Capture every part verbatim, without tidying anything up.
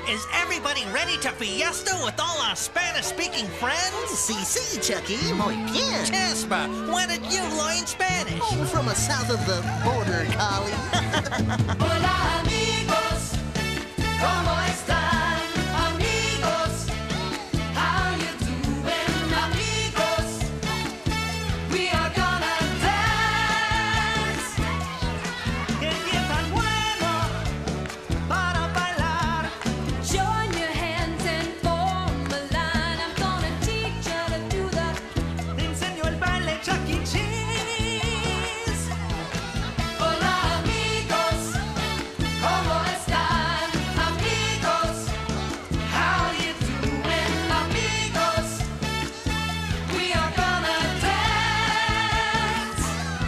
Is everybody ready to fiesta with all our Spanish-speaking friends? Sí, sí, Chucky. Muy bien. Casper, when did you learn Spanish? Oh, from a south of the border, Collie. Hola, amigos. ¿Cómo están, amigos? How you doing, amigos? We are gonna dance. ¡Qué día tan bueno para bailar! Join your hands and form a line. I'm gonna teach you to do the. Te enseño el baile Chuck E. Cheese. Hola, amigos. ¿Cómo están, amigos? How you doing, amigos? We are gonna dance.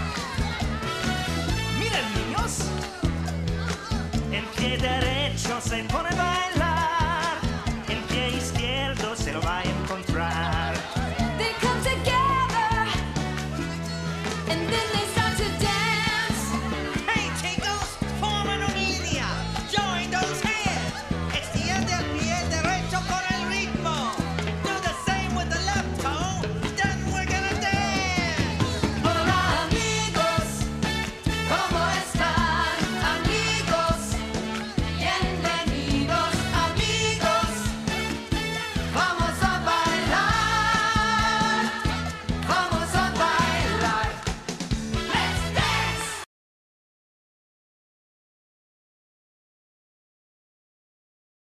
Miren, niños, el pie derecho se pone a bailar, el pie izquierdo se lo va a encontrar. They come together and then they